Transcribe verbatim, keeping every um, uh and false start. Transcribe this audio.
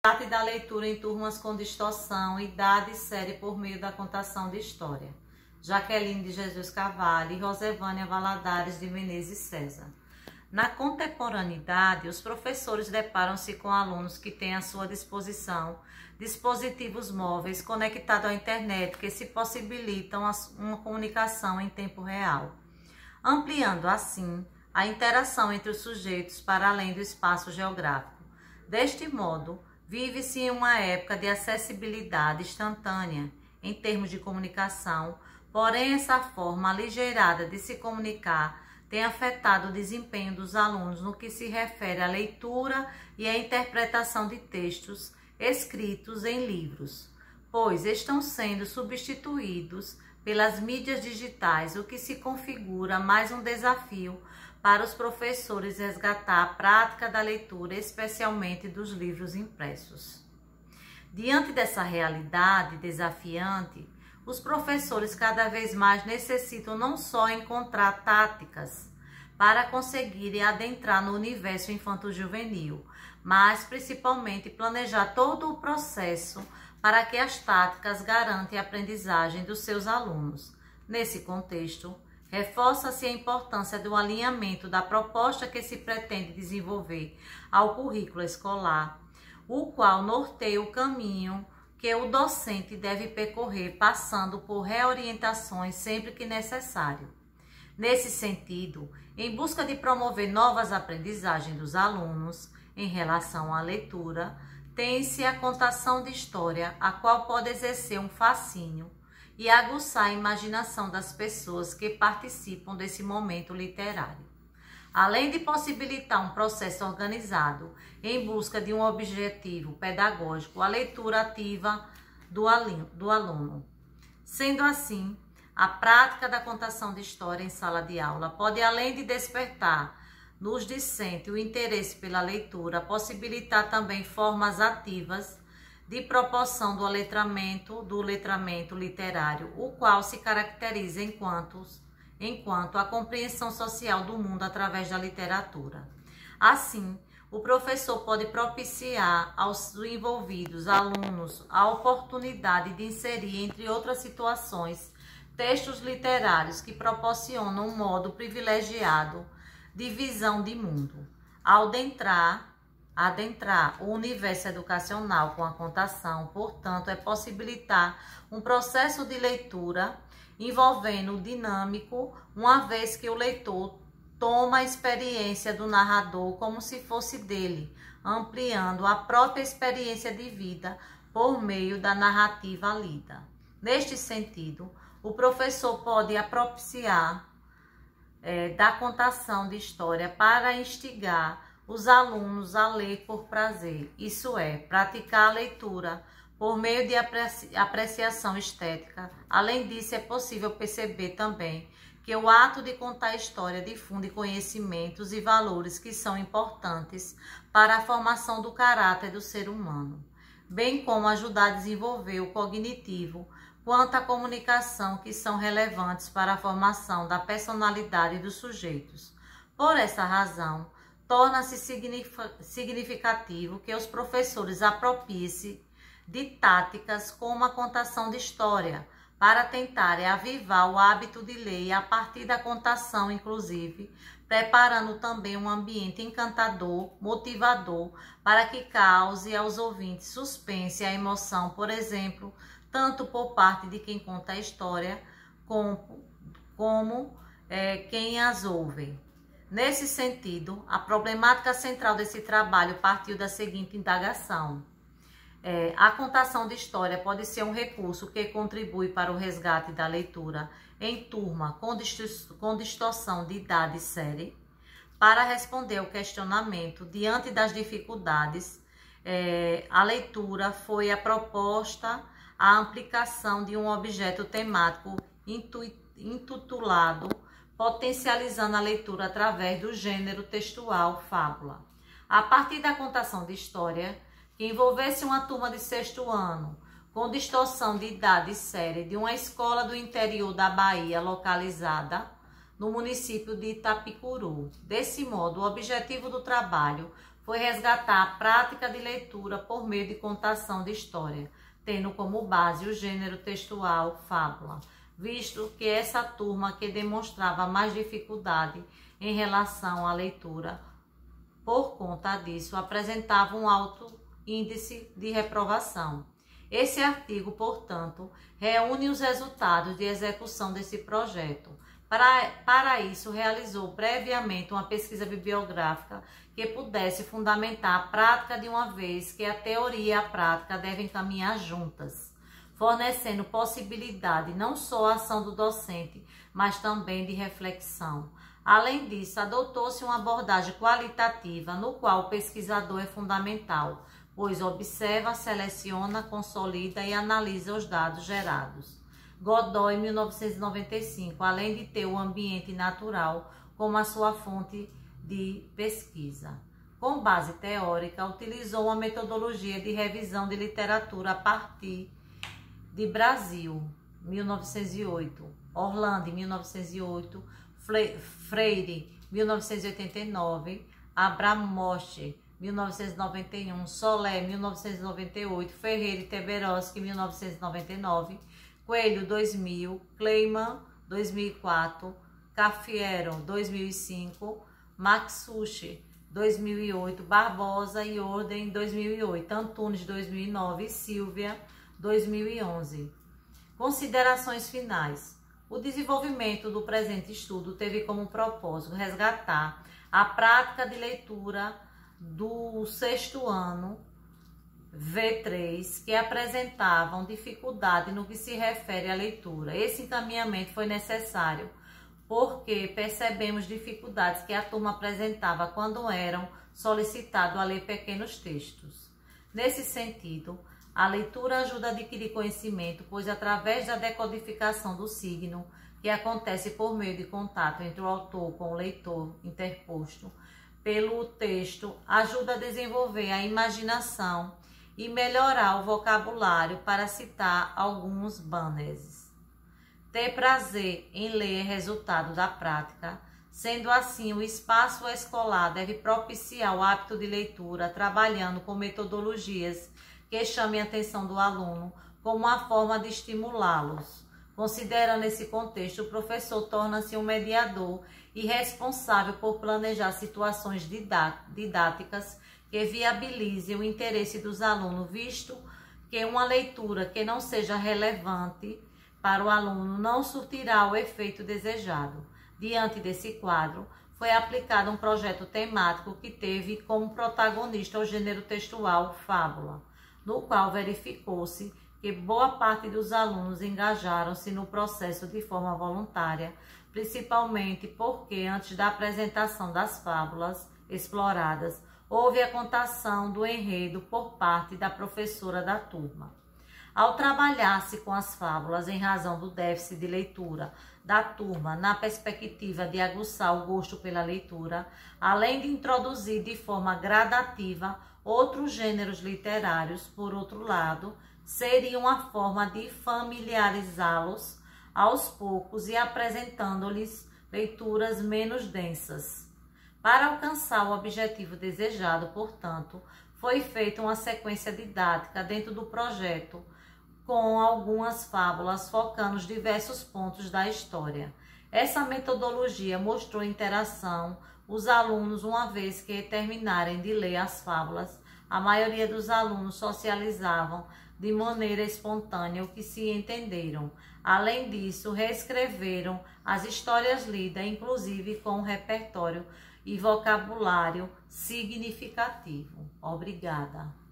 Arte da leitura em turmas com distorção, idade e série por meio da contação de história. Jaqueline de Jesus Carvalho e Rosevânia Valadares de Menezes César. Na contemporaneidade, os professores deparam-se com alunos que têm à sua disposição dispositivos móveis conectados à internet que se possibilitam uma comunicação em tempo real, ampliando assim a interação entre os sujeitos para além do espaço geográfico. Deste modo, vive-se em uma época de acessibilidade instantânea em termos de comunicação, porém essa forma aligeirada de se comunicar tem afetado o desempenho dos alunos no que se refere à leitura e à interpretação de textos escritos em livros, pois estão sendo substituídos pelas mídias digitais, o que se configura mais um desafio para os professores resgatar a prática da leitura, especialmente dos livros impressos. Diante dessa realidade desafiante, os professores cada vez mais necessitam não só encontrar táticas para conseguirem adentrar no universo infanto-juvenil, mas principalmente planejar todo o processo para que as táticas garantem a aprendizagem dos seus alunos. Nesse contexto, reforça-se a importância do alinhamento da proposta que se pretende desenvolver ao currículo escolar, o qual norteia o caminho que o docente deve percorrer, passando por reorientações sempre que necessário. Nesse sentido, em busca de promover novas aprendizagens dos alunos em relação à leitura, tem-se a contação de história, a qual pode exercer um fascínio e aguçar a imaginação das pessoas que participam desse momento literário. Além de possibilitar um processo organizado em busca de um objetivo pedagógico, a leitura ativa do aluno. Sendo assim, a prática da contação de história em sala de aula pode, além de despertar nos discentes o interesse pela leitura, possibilitar também formas ativas de proporção do letramento, do letramento literário, o qual se caracteriza enquanto enquanto a compreensão social do mundo através da literatura. Assim, o professor pode propiciar aos envolvidos alunos a oportunidade de inserir, entre outras situações, textos literários que proporcionam um modo privilegiado de visão de mundo. Ao adentrar, adentrar o universo educacional com a contação, portanto, é possibilitar um processo de leitura envolvendo o dinâmico, uma vez que o leitor toma a experiência do narrador como se fosse dele, ampliando a própria experiência de vida por meio da narrativa lida. Neste sentido, o professor pode propiciar é, da contação de história para instigar os alunos a ler por prazer, isso é, praticar a leitura por meio de apreciação estética. Além disso, é possível perceber também que o ato de contar a história difunde conhecimentos e valores que são importantes para a formação do caráter do ser humano, bem como ajudar a desenvolver o cognitivo quanto à comunicação, que são relevantes para a formação da personalidade dos sujeitos. Por essa razão, torna-se significativo que os professores apropiem-se de táticas como a contação de história, para tentarem avivar o hábito de ler a partir da contação, inclusive, preparando também um ambiente encantador, motivador, para que cause aos ouvintes suspense e a emoção, por exemplo, tanto por parte de quem conta a história, como, como é, quem as ouve. Nesse sentido, a problemática central desse trabalho partiu da seguinte indagação. É, a contação de história pode ser um recurso que contribui para o resgate da leitura em turma com, distor com distorção de idade e série. Para responder ao questionamento, diante das dificuldades, é, a leitura foi a proposta a aplicação de um objeto temático intitulado Potencializando a Leitura através do gênero textual fábula. A partir da contação de história, que envolvesse uma turma de sexto ano, com distorção de idade e série, de uma escola do interior da Bahia, localizada no município de Itapicuru. Desse modo, o objetivo do trabalho foi resgatar a prática de leitura por meio de contação de história, tendo como base o gênero textual fábula, visto que essa turma que demonstrava mais dificuldade em relação à leitura, por conta disso, apresentava um alto índice de reprovação. Esse artigo, portanto, reúne os resultados de execução desse projeto. Para, para isso, realizou previamente uma pesquisa bibliográfica que pudesse fundamentar a prática de uma vez que a teoria e a prática devem caminhar juntas, fornecendo possibilidade não só à ação do docente, mas também de reflexão. Além disso, adotou-se uma abordagem qualitativa, no qual o pesquisador é fundamental, pois observa, seleciona, consolida e analisa os dados gerados. Godoy, mil novecentos e noventa e cinco, além de ter o ambiente natural como a sua fonte de pesquisa. Com base teórica, utilizou uma metodologia de revisão de literatura a partir de Brasil, mil novecentos e oito, Orlando, mil novecentos e oito, Freire, mil novecentos e oitenta e nove, Abramoche, mil novecentos e noventa e um, Solé, mil novecentos e noventa e oito, Ferreira e Teberoski, mil novecentos e noventa e nove, Coelho, dois mil, Kleiman, dois mil e quatro, Cafiero, dois mil e cinco, Maxucci, dois mil e oito, Barbosa e Orden, dois mil e oito, Antunes, dois mil e nove e Silvia, dois mil e onze. Considerações finais. O desenvolvimento do presente estudo teve como propósito resgatar a prática de leitura do sexto ano V três, que apresentavam dificuldade no que se refere à leitura. Esse encaminhamento foi necessário porque percebemos dificuldades que a turma apresentava quando eram solicitados a ler pequenos textos. Nesse sentido, a leitura ajuda a adquirir conhecimento, pois através da decodificação do signo, que acontece por meio de contato entre o autor com o leitor interposto pelo texto, ajuda a desenvolver a imaginação e melhorar o vocabulário, para citar alguns banners. Ter prazer em ler é resultado da prática. Sendo assim, o espaço escolar deve propiciar o hábito de leitura, trabalhando com metodologias que chamem a atenção do aluno como uma forma de estimulá-los. Considerando esse contexto, o professor torna-se um mediador e responsável por planejar situações didáticas que viabilizem o interesse dos alunos, visto que uma leitura que não seja relevante para o aluno não surtirá o efeito desejado. Diante desse quadro, foi aplicado um projeto temático que teve como protagonista o gênero textual fábula, no qual verificou-se que boa parte dos alunos engajaram-se no processo de forma voluntária, principalmente porque antes da apresentação das fábulas exploradas, houve a contação do enredo por parte da professora da turma. Ao trabalhar-se com as fábulas em razão do déficit de leitura da turma, na perspectiva de aguçar o gosto pela leitura, além de introduzir de forma gradativa outros gêneros literários, por outro lado, seria uma forma de familiarizá-los aos poucos e apresentando-lhes leituras menos densas. Para alcançar o objetivo desejado, portanto, foi feita uma sequência didática dentro do projeto, com algumas fábulas focando os diversos pontos da história. Essa metodologia mostrou interação. Os alunos, uma vez que terminarem de ler as fábulas, a maioria dos alunos socializavam de maneira espontânea o que se entenderam. Além disso, reescreveram as histórias lidas, inclusive com um repertório e vocabulário significativo. Obrigada.